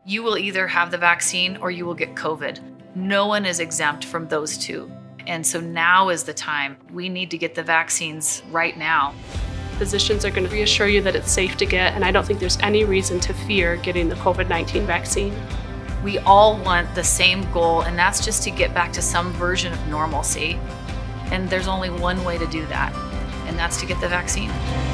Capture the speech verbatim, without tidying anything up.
You will either have the vaccine or you will get COVID. No one is exempt from those two. And so now is the time. We need to get the vaccines right now. Physicians are going to reassure you that it's safe to get, and I don't think there's any reason to fear getting the COVID nineteen vaccine. We all want the same goal, and that's just to get back to some version of normalcy. And there's only one way to do that, and that's to get the vaccine.